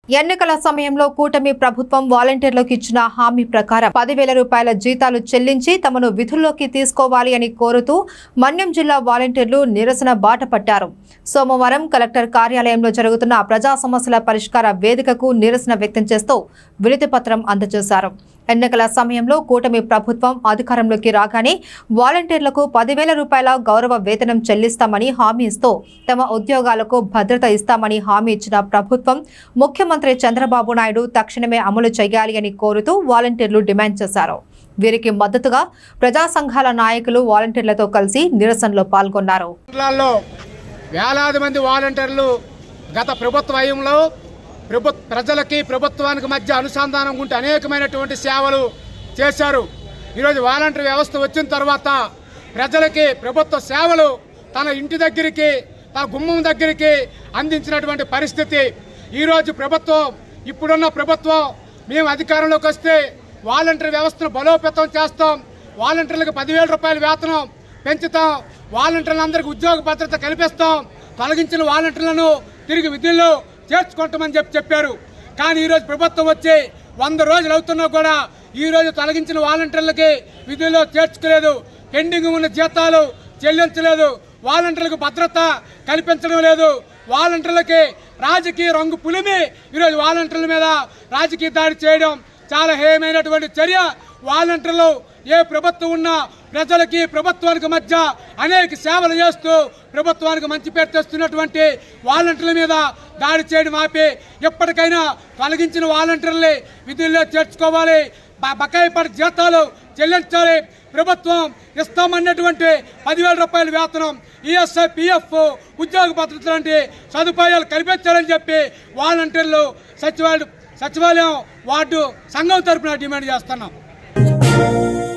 ఎన్నికల సమయంలో కూటమి ప్రభుత్వం వాలంటీర్లకు ఇచ్చిన హామీ ప్రకారం 10,000 రూపాయల జీతాలు చెల్లించి తమను విధుల్లోకి తీసుకోవాలి అని కోరుతూ మన్యం జిల్లా వాలంటీర్లు నిరసన బాట పట్టారు. సోమవారం కలెక్టర్ కార్యాలయంలో జరుగుతున్న ప్రజా సమస్యల పరిష్కార వేదికకు నిరసన వ్యక్తం చేస్తూ వినతి పత్రం అందజేశారు. ఎన్నికల సమయంలో కూటమి ప్రభుత్వం అధికారంలోకి రాగానే వాలంటీర్లకు 10,000 రూపాయల గౌరవ వేతనం చెల్లిస్తామని హామీ ఇస్తూ తమ ఉద్యోగాలకు భద్రత ఇస్తామని హామీ ఇచ్చిన ప్రభుత్వం ముఖ్యమంత్రి చంద్రబాబు నాయుడు తక్షణమే అమలు చేయాలి అని కోరుతూ వాలంటీర్లు డిమాండ్ చేశారు. వీరికి మద్దతుగా ప్రజా సంఘాల నాయకులు వాలంటీర్లతో కలిసి నిరసనలో పాల్గొన్నారు. వేలాది మంది వాలంటీర్లు గత ప్రభుత్వ హయాంలో ప్రజలకి ప్రభుత్వానికి మధ్య అనుసంధానం ఉంటే అనేకమైనటువంటి సేవలు చేశారు. ఈరోజు వాలంటీర్ వ్యవస్థ వచ్చిన తర్వాత ప్రజలకి ప్రభుత్వ సేవలు తన ఇంటి దగ్గరికి, తన గుమ్మం దగ్గరికి అందించినటువంటి పరిస్థితి. ఈరోజు ప్రభుత్వం, ఇప్పుడున్న ప్రభుత్వం, మేము అధికారంలోకి వస్తే వాలంటీర్ వ్యవస్థను బలోపేతం చేస్తాం, వాలంటీర్లకు 10,000 రూపాయల వేతనం పెంచుతాం, వాలంటీర్లందరికీ ఉద్యోగ భద్రత కల్పిస్తాం, తొలగించిన వాలంటీర్లను తిరిగి విధుల్లో చేర్చుకుంటామని చెప్పారు. కానీ ఈరోజు ప్రభుత్వం వచ్చి 100 రోజులు అవుతున్నా కూడా ఈరోజు తొలగించిన వాలంటీర్లకి విధుల్లో చేర్చుకోలేదు, పెండింగ్ ఉన్న జీతాలు చెల్లించలేదు, వాలంటీర్లకు భద్రత కల్పించడం లేదు. వాలంటీర్లకి రాజకీయ రంగు పులిమి ఈరోజు వాలంటీర్ల మీద రాజకీయ దాడి చేయడం చాలా హేయమైనటువంటి చర్య. వాలంటీర్లు ఏ ప్రభుత్వం ఉన్నా ప్రజలకి ప్రభుత్వానికి మధ్య అనేక సేవలు చేస్తూ ప్రభుత్వానికి మంచి పేరు తెస్తున్నటువంటి వాలంటీర్ల మీద దాడి చేయడం ఆపి ఎప్పటికైనా తొలగించిన వాలంటీర్లని విధుల్లో చేర్చుకోవాలి, బకాయి పడి జీతాలు చెల్లించాలి. ప్రభుత్వం ఇస్తామన్నటువంటి 10,000 రూపాయల వేతనం, ఈఎస్ఐ, పిఎఫ్, ఉద్యోగ భద్రత లాంటి సదుపాయాలు కల్పించాలని చెప్పి వాలంటీర్లు సచివాలయం వార్డు సంఘం తరఫున డిమాండ్ చేస్తున్నాం.